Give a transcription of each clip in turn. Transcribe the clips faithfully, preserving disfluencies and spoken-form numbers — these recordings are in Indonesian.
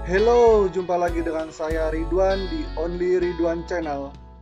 Hello, jumpa lagi dengan saya Ridwan di Only Ridwan Channel.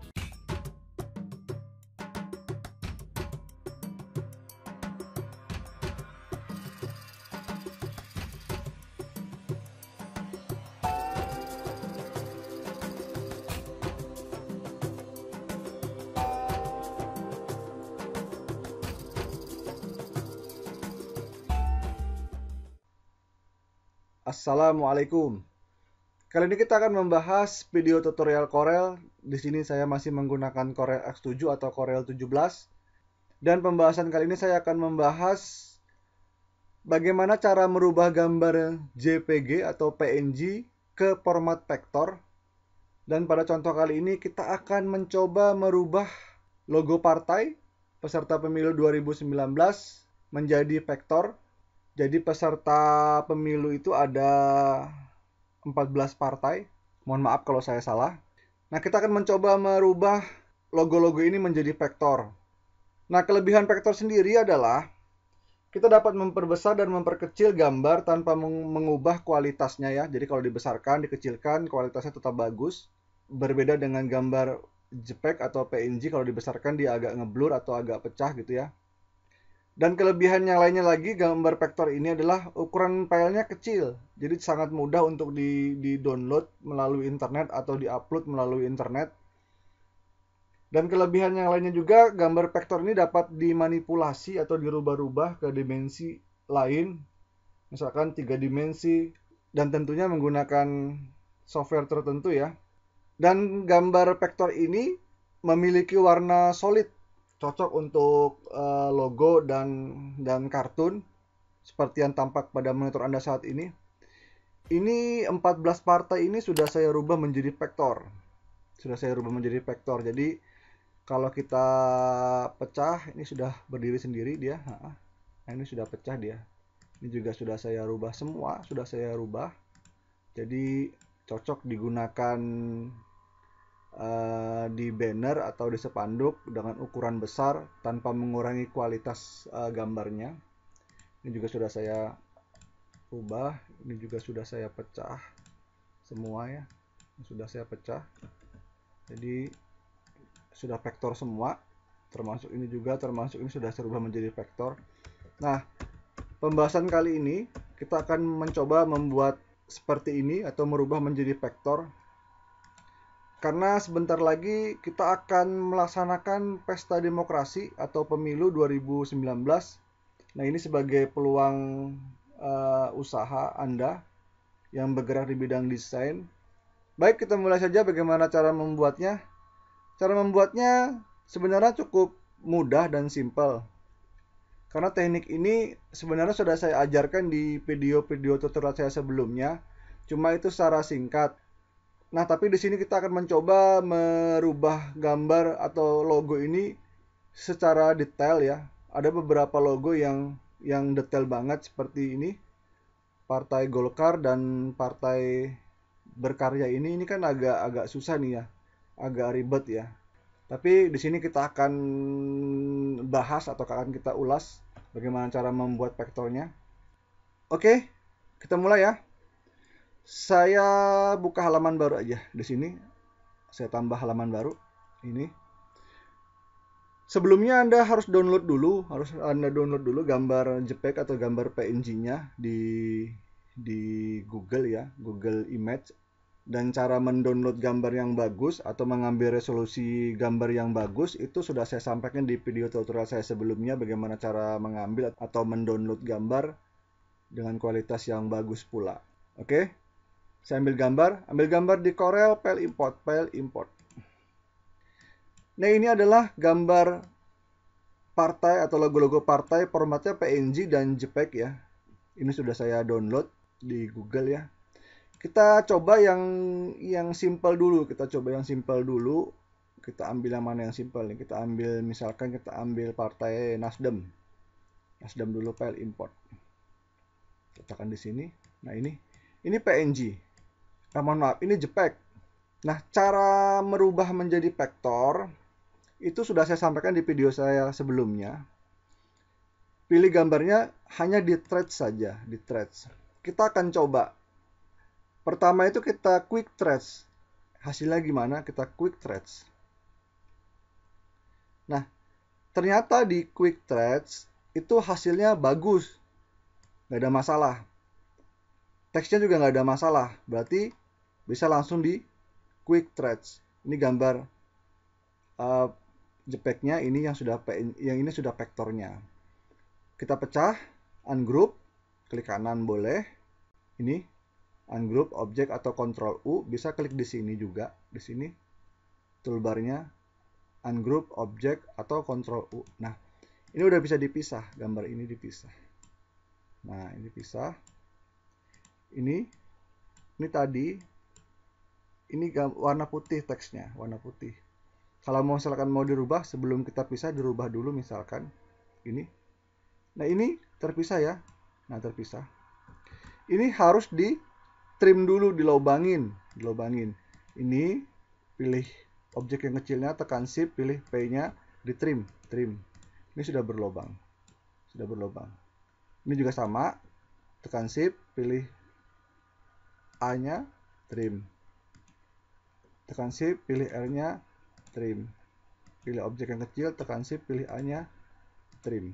Assalamualaikum. Kali ini kita akan membahas video tutorial Corel. Di sini saya masih menggunakan Corel X tujuh atau Corel tujuh belas. Dan pembahasan kali ini saya akan membahas bagaimana cara merubah gambar J P G atau P N G ke format vektor. Dan pada contoh kali ini kita akan mencoba merubah logo partai peserta pemilu dua ribu sembilan belas menjadi vektor. Jadi peserta pemilu itu ada empat belas partai. Mohon maaf kalau saya salah. Nah, kita akan mencoba merubah logo-logo ini menjadi vektor. Nah, kelebihan vektor sendiri adalah kita dapat memperbesar dan memperkecil gambar tanpa mengubah kualitasnya ya. Jadi kalau dibesarkan, dikecilkan, kualitasnya tetap bagus. Berbeda dengan gambar J P G atau P N G, kalau dibesarkan dia agak ngeblur atau agak pecah gitu ya. Dan kelebihan yang lainnya lagi, gambar vektor ini adalah ukuran filenya kecil. Jadi sangat mudah untuk di-download melalui internet atau di-upload melalui internet. Dan kelebihan yang lainnya juga, gambar vektor ini dapat dimanipulasi atau dirubah-rubah ke dimensi lain. Misalkan tiga dimensi, dan tentunya menggunakan software tertentu ya. Dan gambar vektor ini memiliki warna solid, cocok untuk uh, logo dan dan kartun seperti yang tampak pada monitor Anda saat ini. Ini empat belas partai ini sudah saya rubah menjadi vektor. Sudah saya rubah menjadi vektor. Jadi kalau kita pecah, ini sudah berdiri sendiri dia. Nah, ini sudah pecah dia. Ini juga sudah saya rubah semua, sudah saya rubah. Jadi cocok digunakan Uh, di banner atau di spanduk dengan ukuran besar tanpa mengurangi kualitas uh, gambarnya. Ini juga sudah saya ubah, ini juga sudah saya pecah semua ya, sudah saya pecah. Jadi sudah vektor semua, termasuk ini juga, termasuk ini sudah saya ubah menjadi vektor. Nah, pembahasan kali ini kita akan mencoba membuat seperti ini atau merubah menjadi vektor. Karena sebentar lagi kita akan melaksanakan pesta demokrasi atau pemilu dua ribu sembilan belas. Nah, ini sebagai peluang uh, usaha Anda yang bergerak di bidang desain. Baik, kita mulai saja bagaimana cara membuatnya. Cara membuatnya sebenarnya cukup mudah dan simpel. Karena teknik ini sebenarnya sudah saya ajarkan di video-video tutorial saya sebelumnya. Cuma itu secara singkat. Nah, tapi di sini kita akan mencoba merubah gambar atau logo ini secara detail ya. Ada beberapa logo yang yang detail banget seperti ini. Partai Golkar dan Partai Berkarya ini ini kan agak agak susah nih ya. Agak ribet ya. Tapi di sini kita akan bahas atau akan kita ulas bagaimana cara membuat vektornya. Oke, kita mulai ya. Saya buka halaman baru aja di sini. Saya tambah halaman baru ini. Sebelumnya Anda harus download dulu, harus Anda download dulu gambar J P G atau gambar P N G-nya di di Google ya, Google Image. Dan cara mendownload gambar yang bagus atau mengambil resolusi gambar yang bagus itu sudah saya sampaikan di video tutorial saya sebelumnya, bagaimana cara mengambil atau mendownload gambar dengan kualitas yang bagus pula. Oke? Saya ambil gambar, ambil gambar di Corel, file import, file import. Nah, ini adalah gambar partai atau logo-logo partai, formatnya P N G dan J P G ya. Ini sudah saya download di Google ya. Kita coba yang yang simple dulu, kita coba yang simple dulu. Kita ambil yang mana yang simple nih? Kita ambil misalkan kita ambil partai Nasdem. Nasdem dulu, file import. Letakkan di sini. Nah, ini ini P N G. Nah, mohon maaf, ini J P G. Nah, cara merubah menjadi vektor itu sudah saya sampaikan di video saya sebelumnya. Pilih gambarnya hanya di thread saja, di threads. Kita akan coba Pertama itu kita quick trace. Hasilnya gimana? Kita quick trace. Nah, ternyata di quick trace itu hasilnya bagus. Nggak ada masalah. Teksnya juga nggak ada masalah. Berarti bisa langsung di quick trace. Ini gambar uh, JPEG-nya, ini yang sudah yang ini sudah vektornya. Kita pecah, ungroup, klik kanan boleh. Ini ungroup objek atau Ctrl U, bisa klik di sini juga, di sini toolbarnya ungroup objek atau Ctrl U. Nah, ini udah bisa dipisah, gambar ini dipisah. Nah, ini pisah. Ini ini tadi ini warna putih teksnya, warna putih. Kalau mau misalkan mau dirubah, sebelum kita pisah dirubah dulu misalkan ini. Nah, ini terpisah ya. Nah, terpisah. Ini harus di trim dulu, dilobangin, dilobangin. Ini pilih objek yang kecilnya, tekan shift, pilih P-nya, di trim, trim. Ini sudah berlobang. Sudah berlobang. Ini juga sama, tekan shift, pilih A-nya, trim. Tekan shift, pilih R-nya, trim. Pilih objek yang kecil, tekan shift, pilih A-nya, trim.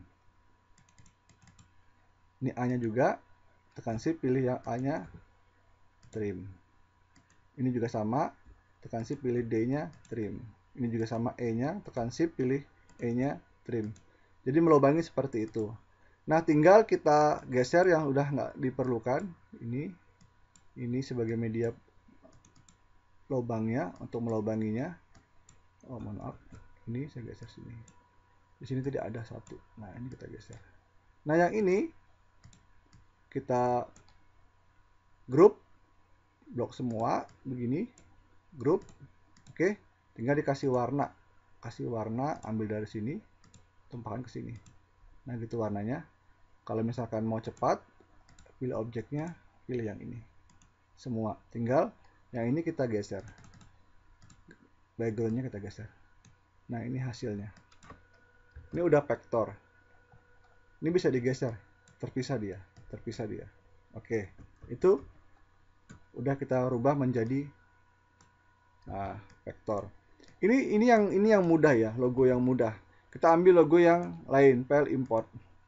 Ini A-nya juga, tekan shift, pilih yang A-nya, trim. Ini juga sama, tekan shift, pilih D-nya, trim. Ini juga sama E-nya, tekan shift, pilih E-nya, trim. Jadi melubangi seperti itu. Nah, tinggal kita geser yang udah nggak diperlukan. Ini, ini sebagai media lubangnya untuk melubanginya. Oh, mohon maaf. Ini saya geser sini. Di sini tidak ada satu. Nah, ini kita geser. Nah, yang ini kita grup, blok semua begini, grup. Oke, tinggal dikasih warna. Kasih warna, ambil dari sini, tumpahkan ke sini. Nah, gitu warnanya. Kalau misalkan mau cepat, pilih objeknya, pilih yang ini. Semua. Tinggal yang ini kita geser. Backgroundnya kita geser. Nah, ini hasilnya. Ini udah vektor. Ini bisa digeser. Terpisah dia. Terpisah dia. Oke. Itu udah kita rubah menjadi nah, vektor. Ini ini yang ini yang mudah ya, logo yang mudah. Kita ambil logo yang lain, file import.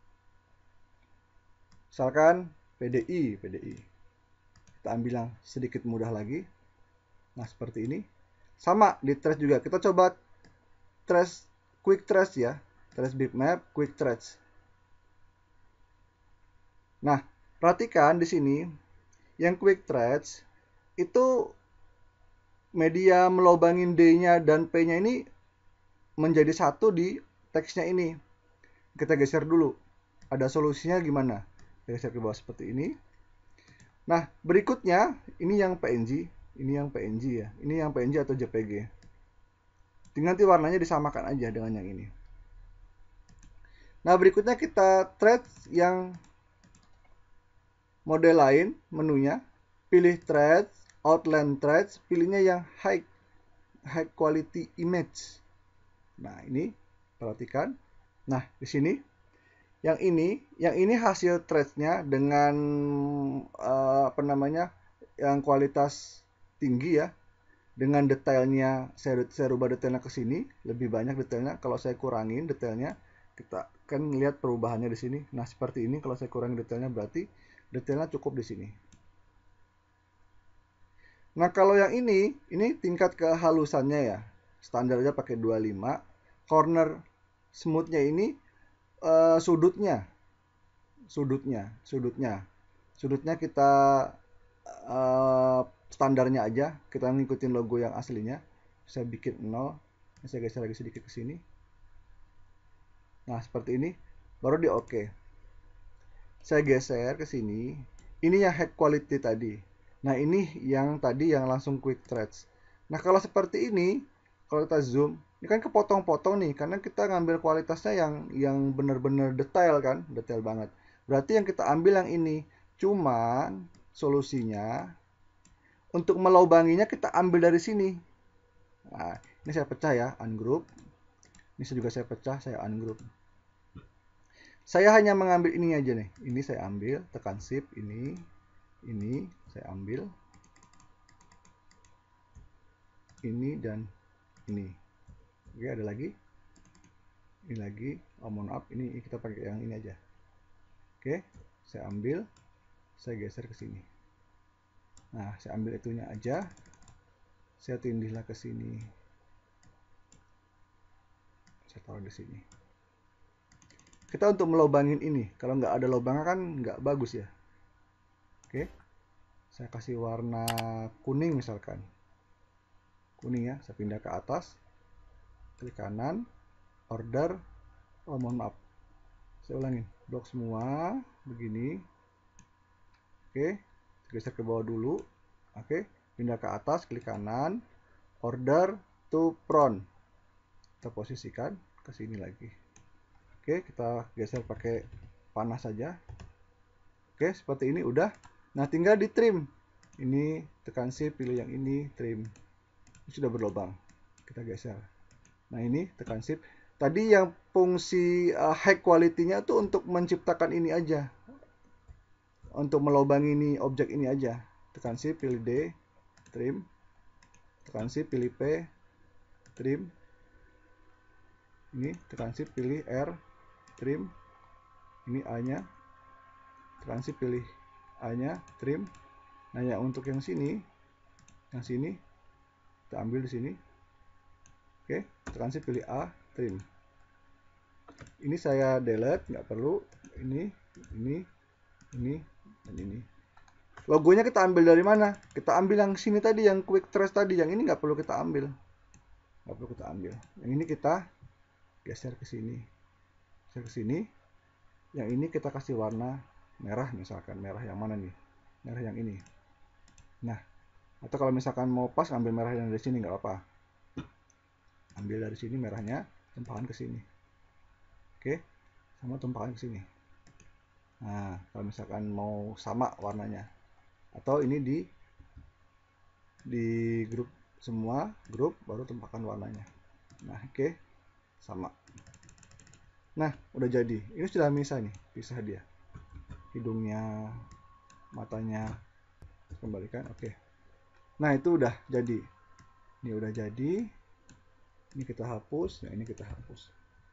Misalkan P D I, P D I. Kita ambil yang sedikit mudah lagi. Nah, seperti ini. Sama di trace juga. Kita coba trace, quick trace ya. Trace bitmap, quick trace. Nah, perhatikan di sini yang quick trace itu media melobangin D-nya dan P-nya ini menjadi satu di teksnya ini. Kita geser dulu. Ada solusinya gimana? Kita geser ke bawah seperti ini. Nah, berikutnya ini yang P N G, ini yang P N G ya. Ini yang P N G atau J P G. Tinggal nanti warnanya disamakan aja dengan yang ini. Nah, berikutnya kita trace yang model lain, menunya. Pilih trace, outline trace, pilihnya yang high high quality image. Nah, ini perhatikan. Nah, di sini yang ini, yang ini hasil trace-nya dengan uh, apa namanya? Yang kualitas tinggi ya. Dengan detailnya saya, saya rubah detailnya ke sini, lebih banyak detailnya. Kalau saya kurangin detailnya, kita kan lihat perubahannya di sini. Nah, seperti ini kalau saya kurangi detailnya berarti detailnya cukup di sini. Nah, kalau yang ini, ini tingkat kehalusannya ya. Standarnya pakai dua puluh lima. Corner smoothnya ini uh, sudutnya. Sudutnya, sudutnya. Sudutnya kita uh, standarnya aja. Kita ngikutin logo yang aslinya. Saya bikin nol. Saya geser lagi sedikit ke sini. Nah, seperti ini. Baru di oke. Saya geser ke sini. Ini yang high quality tadi. Nah, ini yang tadi yang langsung quick trace. Nah, kalau seperti ini, kalau kita zoom, ini kan kepotong-potong nih, karena kita ngambil kualitasnya yang yang benar-benar detail kan, detail banget. Berarti yang kita ambil yang ini. Cuman solusinya untuk melubanginya kita ambil dari sini. Nah, ini saya pecah ya, ungroup. Ini juga saya pecah, saya ungroup. Saya hanya mengambil ini aja nih. Ini saya ambil, tekan shift ini, ini saya ambil. ini dan ini. Oke, ada lagi. Ini lagi. Oh, mohon maaf, ini kita pakai yang ini aja. Oke, saya ambil, saya geser ke sini. Nah, saya ambil itunya aja. Saya tindihlah ke sini. Saya taruh di sini. Kita untuk melobangin ini. Kalau nggak ada lubangnya kan nggak bagus ya. Oke, saya kasih warna kuning misalkan. Kuning ya, saya pindah ke atas. Klik kanan, order. Oh, mohon maaf. Saya ulangin. Blok semua, begini. Oke, geser ke bawah dulu. Oke, pindah ke atas, klik kanan, order to front. Kita posisikan ke sini lagi. Oke, kita geser pakai panah saja. Oke, seperti ini udah. Nah, tinggal di trim. Ini tekan shift, pilih yang ini, trim. Ini sudah berlubang. Kita geser. Nah, ini tekan shift. Tadi yang fungsi uh, high quality-nya tuh untuk menciptakan ini aja. Untuk melubangi ini objek ini aja. Tekan shift, pilih D, trim. Tekan shift, pilih P, trim. Ini tekan shift, pilih R, trim. Ini A-nya. Tekan shift, pilih A-nya, trim. Nah, ya untuk yang sini, yang sini kita ambil di sini. Oke, tekan shift, pilih A, trim. Ini saya delete, nggak perlu. Ini, ini, ini, dan ini. Logonya kita ambil dari mana? Kita ambil yang sini tadi, yang quick trace tadi. Yang ini nggak perlu kita ambil. Nggak perlu kita ambil. Yang ini kita geser ke sini. Geser ke sini. Yang ini kita kasih warna merah misalkan. Merah yang mana nih? Merah yang ini. Nah, atau kalau misalkan mau pas, ambil merah yang dari sini, nggak apa-apa. Ambil dari sini merahnya, tumpahkan ke sini. Oke, sama tumpahkan ke sini. Nah, kalau misalkan mau sama warnanya. Atau ini di di grup semua, grup, baru tumpahkan warnanya. Nah, oke, sama. Nah, udah jadi. Ini sudah bisa nih, pisah dia. Hidungnya, matanya, kembalikan, oke. Nah, itu udah jadi. Ini udah jadi. Ini kita hapus, nah ini kita hapus.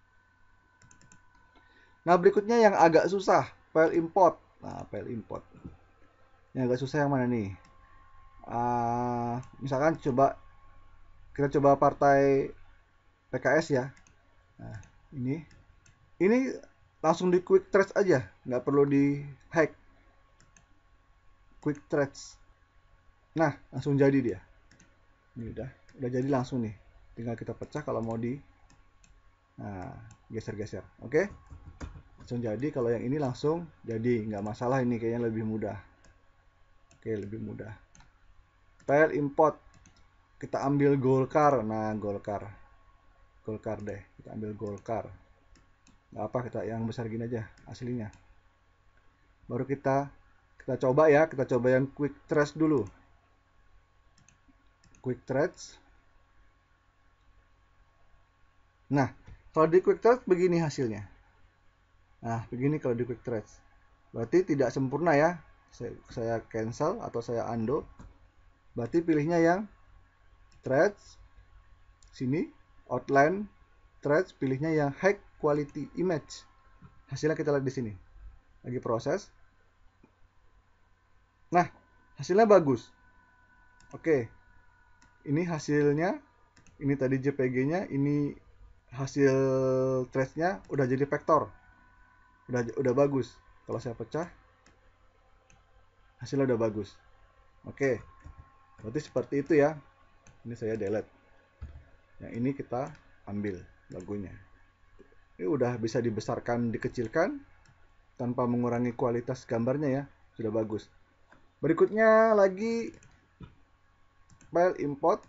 Nah, berikutnya yang agak susah, file import. Nah, file import. Yang agak susah yang mana nih? Uh, misalkan coba kita coba partai P K S ya. Nah, ini ini langsung di quick trace aja, nggak perlu di hack. Quick trace. Nah, langsung jadi dia. Ini udah, udah jadi langsung nih. Tinggal kita pecah kalau mau di, nah, geser-geser. Oke, langsung jadi. Kalau yang ini langsung jadi, nggak masalah. Ini kayaknya lebih mudah. Oke, lebih mudah. File import, kita ambil Golkar. Nah, Golkar, Golkar deh. Kita ambil Golkar. Nggak apa, kita yang besar gini aja aslinya. Baru kita kita coba ya, kita coba yang quick trace dulu. Quick trace. Nah, kalau di quick trace begini hasilnya. Nah, begini kalau di quick trace. Berarti tidak sempurna ya. Saya, saya cancel atau saya undo. Berarti pilihnya yang trace. Sini, outline, trace, pilihnya yang high quality image. Hasilnya kita lihat di sini. Lagi proses. Nah, hasilnya bagus. Oke. Ini hasilnya. Ini tadi J P G-nya, ini hasil trace-nya udah jadi vektor. Udah udah bagus. Kalau saya pecah, hasilnya udah bagus. Oke. Berarti seperti itu ya. Ini saya delete. Yang ini kita ambil logonya. Ini udah bisa dibesarkan, dikecilkan tanpa mengurangi kualitas gambarnya ya. Sudah bagus. Berikutnya lagi file import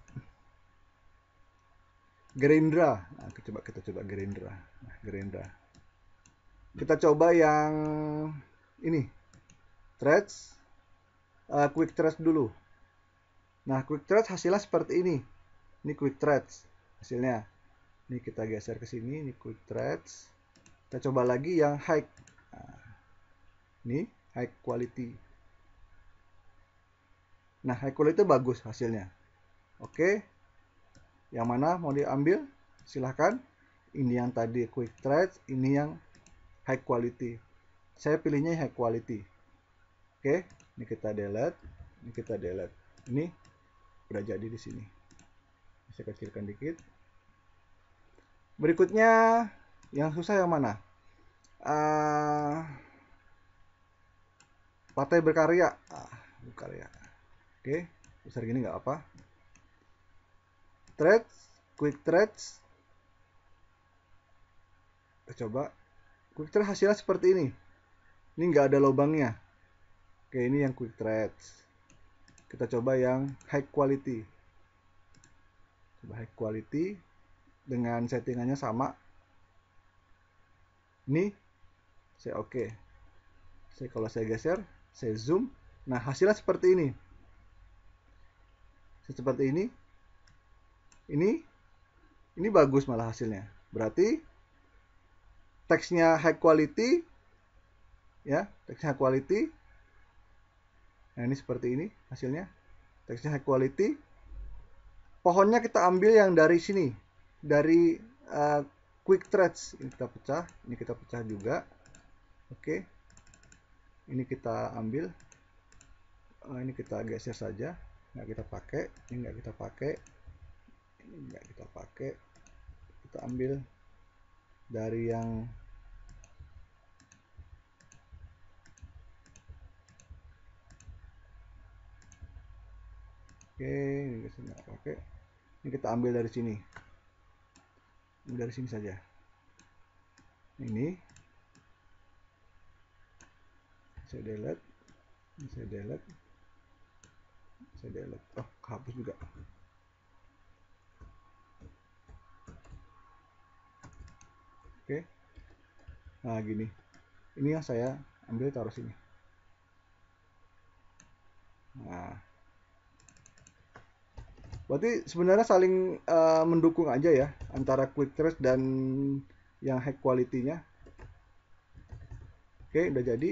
Gerindra. Nah, coba kita coba Gerindra. Nah, Gerindra. Kita coba yang ini. Trace, uh, quick trace dulu. Nah, quick trace hasilnya seperti ini. Ini quick trace hasilnya. Ini kita geser ke sini, ini quick trace. Kita coba lagi yang high. Nah, ini high quality. Nah, high quality bagus hasilnya. Oke. Yang mana mau diambil? Silahkan. Ini yang tadi quick threads, ini yang high quality. Saya pilihnya high quality. Oke, ini kita delete, ini kita delete. Ini udah jadi di sini. Saya kecilkan dikit. Berikutnya yang susah yang mana? Uh, partai berkarya. Ah, berkarya. Oke, besar gini nggak apa. Threads, quick threads. Kita coba. Quick threads hasilnya seperti ini. Ini nggak ada lubangnya. Oke, ini yang quick threads. Kita coba yang high quality. Coba high quality dengan settingannya sama. Ini saya oke. Okay. Saya kalau saya geser, saya zoom. Nah, hasilnya seperti ini. Seperti ini. Ini ini bagus malah hasilnya. Berarti teksnya high quality ya, teksnya high quality. Nah, ini seperti ini hasilnya. Teksnya high quality. Pohonnya kita ambil yang dari sini, dari uh, quick threads. Ini kita pecah, ini kita pecah juga. Oke, ini kita ambil, uh, ini kita geser saja, nggak kita pakai, ini nggak kita pakai, ini nggak kita pakai. Kita ambil dari yang oke, ini kita nggak pakai. Ini kita ambil dari sini. Ini dari sini saja. Ini saya delete, ini saya delete, saya delete. Oh, hapus juga. Oke. Nah, gini. Ini yang saya ambil taruh sini. Nah, berarti sebenarnya saling uh, mendukung aja ya antara quick threads dan yang high quality-nya. Oke, udah jadi.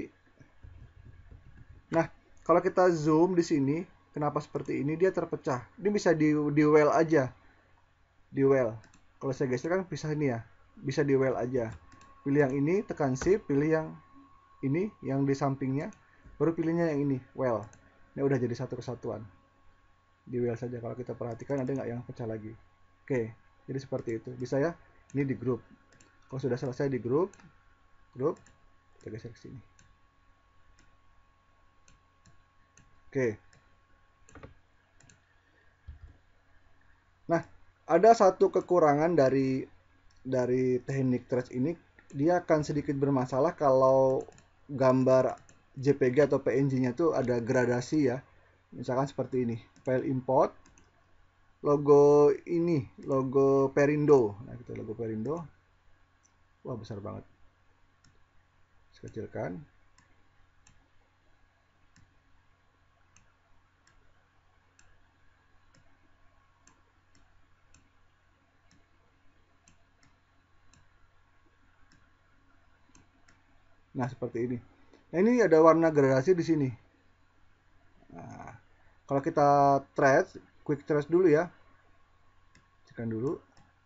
Nah, kalau kita zoom di sini, kenapa seperti ini? Dia terpecah. Ini bisa di di well aja. Di well. Kalau saya geser kan pisah ini ya. Bisa di well aja. Pilih yang ini, tekan shift, pilih yang ini, yang di sampingnya, baru pilihnya yang ini, well. Ini udah jadi satu kesatuan. Di well saja. Kalau kita perhatikan ada nggak yang pecah lagi. Oke, jadi seperti itu. Bisa ya. Ini di group. Kalau sudah selesai di group, group, kita geser ke sini. Oke. Nah, ada satu kekurangan dari dari teknik threads ini. Dia akan sedikit bermasalah kalau gambar J P G atau P N G-nya itu ada gradasi ya. Misalkan seperti ini. File import, logo ini, logo Perindo. Nah, kita logo Perindo. Wah, besar banget. Kecilkan. Nah, seperti ini. Nah, ini ada warna gradasi di sini. Nah, kalau kita thread, quick thread dulu ya. Tekan dulu.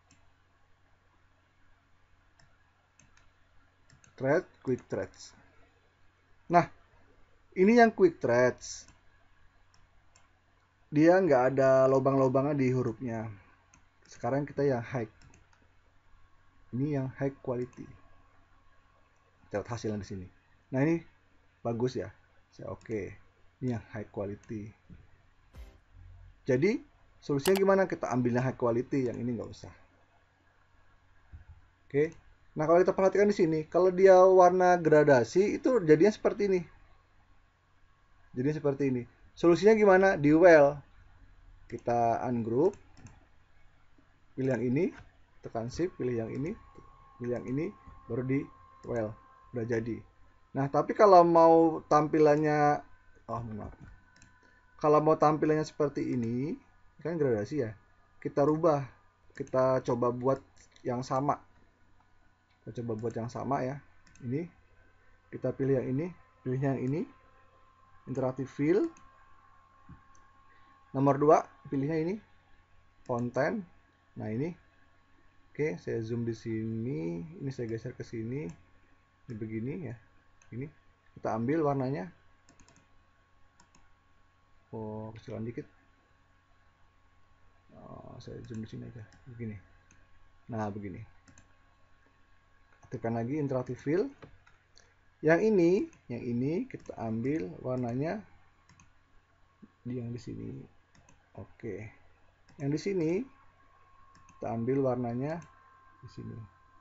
Thread, quick threads. Nah, ini yang quick threads. Dia nggak ada lubang-lubangnya di hurufnya. Sekarang kita yang high. Ini yang high quality. Lihat hasilnya di sini. Nah, ini bagus ya. Saya oke. Okay. Ini yang high quality. Jadi, solusinya gimana? Kita ambil yang high quality, yang ini nggak usah. Oke. Okay. Nah, kalau kita perhatikan di sini, kalau dia warna gradasi itu jadinya seperti ini. Jadi seperti ini. Solusinya gimana? Di well. Kita ungroup. Pilih yang ini, tekan shift, pilih yang ini, pilih yang ini, baru di well. Udah jadi. Nah, tapi kalau mau tampilannya oh, maaf. Kalau mau tampilannya seperti ini, kan gradasi ya. Kita rubah. Kita coba buat yang sama. Kita coba buat yang sama ya. Ini kita pilih yang ini, pilih yang ini. Interactive fill. Nomor dua, pilihnya ini. Content. Nah ini, oke, saya zoom di sini, ini saya geser ke sini, ini begini ya, ini kita ambil warnanya, oh kecilan dikit, oh, saya zoom di sini aja, begini. Nah begini, aktifkan lagi interactive fill. Yang ini, yang ini kita ambil warnanya di yang di sini, oke. Yang di sini kita ambil warnanya di sini.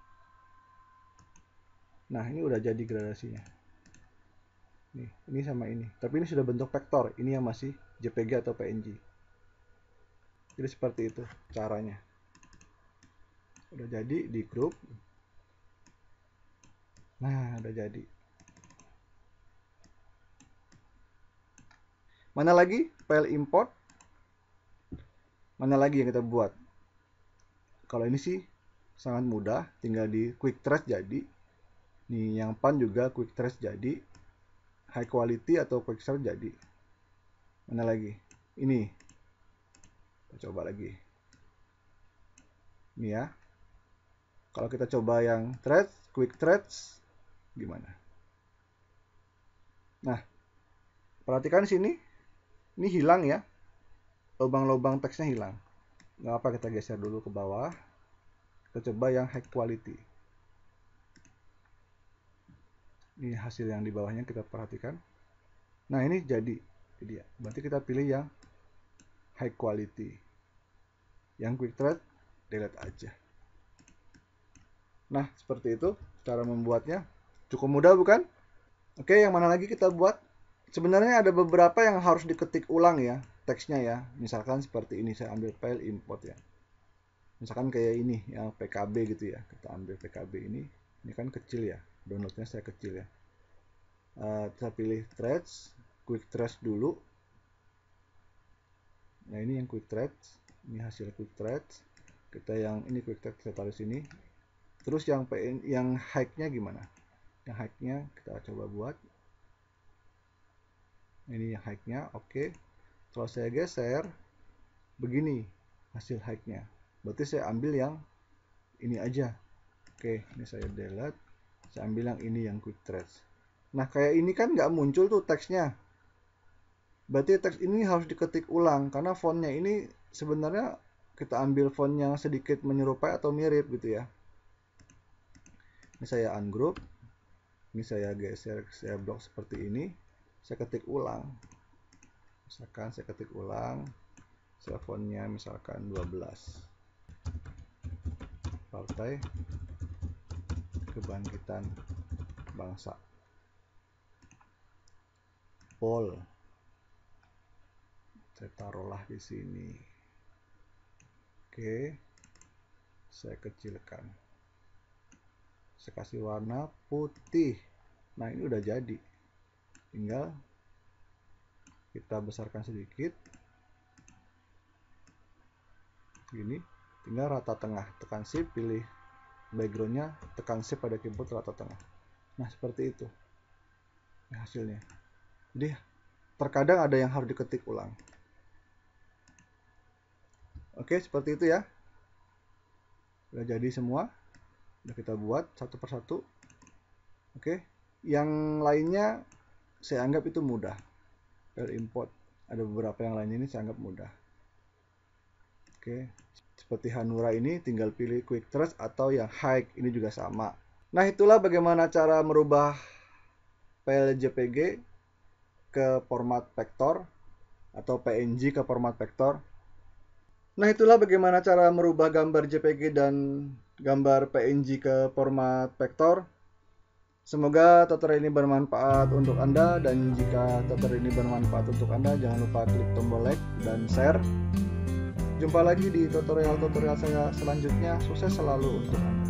Nah ini udah jadi gradasinya. Nih, ini sama ini. Tapi ini sudah bentuk vektor. Ini yang masih J P G atau P N G. Jadi seperti itu caranya. Udah jadi di grup. Nah udah jadi. Mana lagi file import? Mana lagi yang kita buat? Kalau ini sih sangat mudah, tinggal di quick trace jadi. Nih yang pan juga quick trace jadi. High quality atau quick trace jadi. Mana lagi? Ini. Kita coba lagi. Ini ya. Kalau kita coba yang thread, quick threads gimana? Nah, perhatikan sini. Ini hilang ya. Lubang-lubang teksnya hilang. Nggak apa, kita geser dulu ke bawah. Kita coba yang high quality. Ini hasil yang di bawahnya kita perhatikan. Nah ini jadi. Jadi ya. Berarti kita pilih yang high quality. Yang quick thread delete aja. Nah seperti itu cara membuatnya. Cukup mudah bukan? Oke, yang mana lagi kita buat? Sebenarnya ada beberapa yang harus diketik ulang ya teksnya ya. Misalkan seperti ini, saya ambil file import ya. Misalkan kayak ini yang P K B gitu ya. Kita ambil P K B ini. Ini kan kecil ya. Downloadnya saya kecil ya. Uh, kita pilih threads, quick threads dulu. Nah ini yang quick threads. Ini hasil quick threads. Kita yang ini quick threads kita taruh sini. Terus yang P N, yang high-nya gimana? Yang high-nya kita coba buat. Ini yang high-nya, oke. Kalau saya geser, begini hasil high-nya. Berarti saya ambil yang ini aja. Oke, ini saya delete. Saya ambil yang ini, yang quick threads. Nah, kayak ini kan nggak muncul tuh teksnya. Berarti teks ini harus diketik ulang. Karena fontnya ini sebenarnya kita ambil font yang sedikit menyerupai atau mirip gitu ya. Ini saya ungroup. Ini saya geser, saya blok seperti ini. Saya ketik ulang. Misalkan saya ketik ulang. Saya fontnya misalkan dua belas. Partai Kebangkitan Bangsa. Pol. Saya taruhlah di sini. Oke. Saya kecilkan. Saya kasih warna putih. Nah, ini udah jadi. Tinggal kita besarkan sedikit. Gini. Tinggal rata tengah. Tekan shift, pilih backgroundnya, tekan shift pada keyboard rata tengah. Nah, seperti itu. Ini hasilnya. Jadi, terkadang ada yang harus diketik ulang. Oke, seperti itu ya. Udah jadi semua. Udah kita buat satu persatu. Oke. Yang lainnya saya anggap itu mudah. File import. Ada beberapa yang lainnya ini saya anggap mudah. Oke. Seperti Hanura ini tinggal pilih quick threads atau yang high. Ini juga sama. Nah, itulah bagaimana cara merubah file J P G ke format vektor atau P N G ke format vektor. Nah, itulah bagaimana cara merubah gambar J P G dan gambar P N G ke format vektor. Semoga tutorial ini bermanfaat untuk Anda, dan jika tutorial ini bermanfaat untuk Anda, jangan lupa klik tombol like dan share. Jumpa lagi di tutorial-tutorial saya selanjutnya. Sukses selalu untuk Anda.